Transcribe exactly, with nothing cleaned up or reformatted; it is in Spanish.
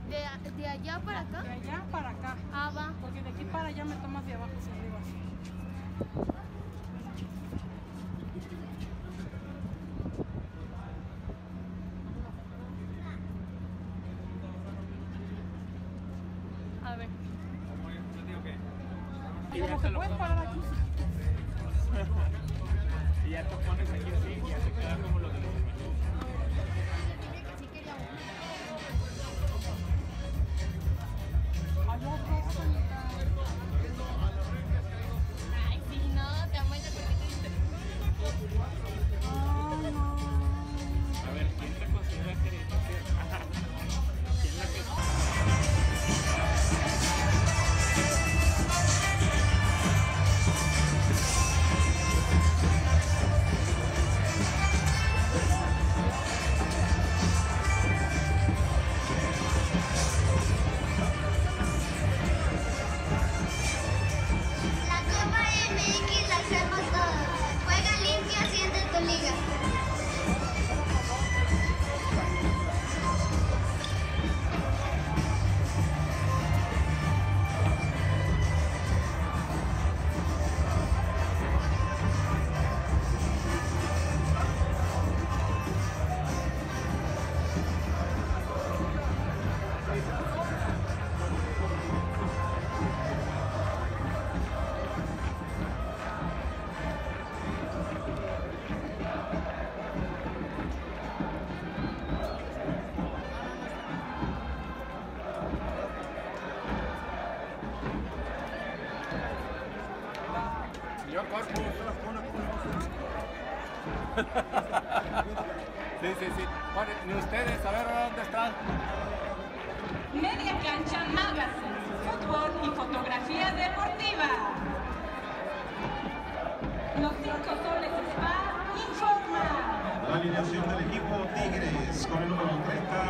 ¿De, de allá para acá? De allá para acá. Ah, va. Porque de aquí para allá me tomas de abajo hacia arriba. A ver. Como que puedes parar aquí. Y ya te pones aquí así y ya se queda como los de los demás. Hay otro. Ay, sí, no, te amo ya porque te Ay, no. A ver, ¿quién te considera que eres? ¿Quién la que La Copa M X la hacemos todos. Juega limpia, siente tu liga. Yo corto. Sí, sí, sí. Bueno, ni ustedes, a ver dónde están. Media Cancha Magazine, fútbol y fotografía deportiva. Los cinco soles Spa informa. La alineación del equipo Tigres con el número treinta,